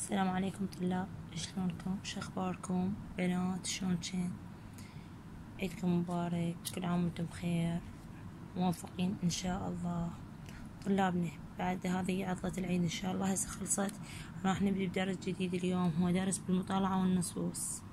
السلام عليكم طلاب، شلونكم؟ شخباركم بنات؟ شلونكن؟ عيدكم مبارك، كل عام وانتم بخير موفقين ان شاء الله. طلابنا بعد هذه عطلة العيد ان شاء الله هسه خلصت، راح نبدي بدرس جديد اليوم، هو درس بالمطالعة والنصوص.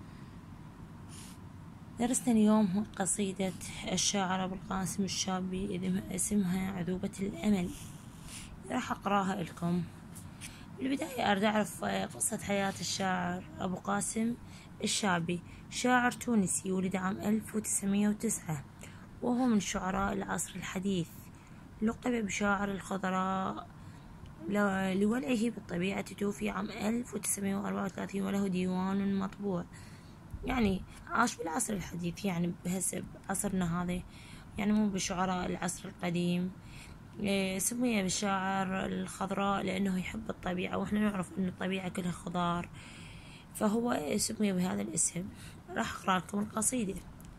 درسنا اليوم هو قصيدة الشاعر أبو القاسم الشابي اسمها عذوبة الأمل. راح أقراها لكم. بالبداية أريد أعرف قصة حياة الشاعر أبو قاسم الشابي. شاعر تونسي ولد عام 1909 وهو من شعراء العصر الحديث. لقب بشاعر الخضراء لولعه بالطبيعة. توفي عام 1934 وله ديوان مطبوع. يعني عاش بالعصر الحديث، يعني بحسب عصرنا هذا، يعني مو بشعراء العصر القديم. سمي بالشاعر الخضراء لأنه يحب الطبيعة، وإحنا نعرف أن الطبيعة كلها خضار، فهو سمي بهذا الاسم. راح أقرأ لكم القصيدة.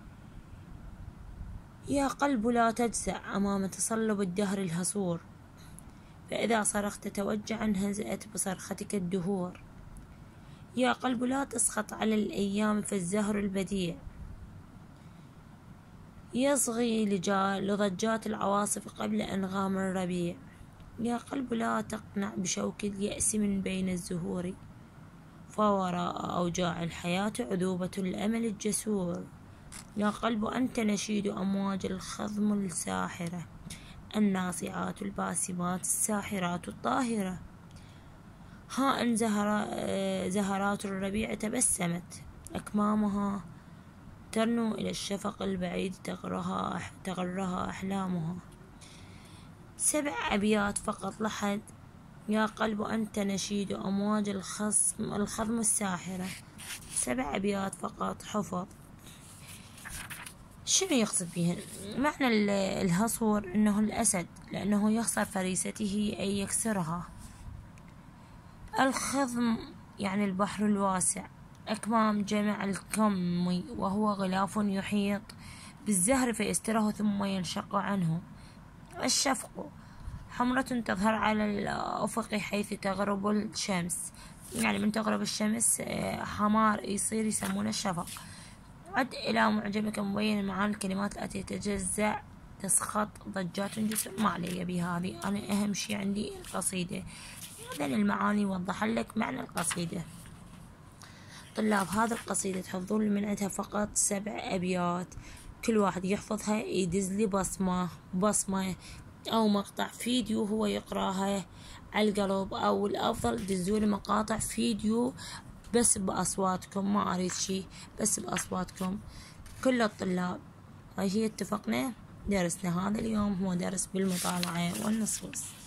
يا قلب لا تجزع أمام تصلب الدهر الهصور، فإذا صرخت توجعا هزأت بصرختك الدهور. يا قلب لا تسخط على الأيام فالزهر البديع يصغي لضجات العواصف قبل أنغام الربيع. يا قلب لا تقنع بشوك اليأس من بين الزهور، فوراء أوجاع الحياة عذوبة الأمل الجسور. يا قلب أنت نشيد أمواج الخضم الساحرة، الناصعات الباسمات الساحرات الطاهرة. ها أن زهرات الربيع تبسمت، أكمامها ترنو إلى الشفق البعيد، تغرها أحلامها. 7 أبيات فقط لحد. يا قلب أنت نشيد أمواج الخضم الساحرة. 7 أبيات فقط حفظ. شنو يقصد بهن؟ معنى الهصور إنه الأسد، لأنه يخسر فريسته أي يكسرها. الخضم يعني البحر الواسع. أكمام جمع الكم وهو غلاف يحيط بالزهر فيستره ثم ينشق عنه. الشفق حمرة تظهر على الأفق حيث تغرب الشمس، يعني من تغرب الشمس حمار يصير يسمونه الشفق. عد إلى معجبك مبين معاني الكلمات التي تتجزأ تسخط ضجات جسر. ما علي بهذه، أنا أهم شي عندي القصيدة. هذا المعاني وضح لك معنى القصيدة. طلاب هذه القصيدة تحفظون من عندها فقط 7 أبيات، كل واحد يحفظها يدز لي بصمة أو مقطع فيديو هو يقراها على القلب، أو الأفضل دزولي مقاطع فيديو بس بأصواتكم، ما أريد شي بس بأصواتكم. كل الطلاب هي اتفقنا درسنا هذا اليوم هو درس بالمطالعة والنصوص.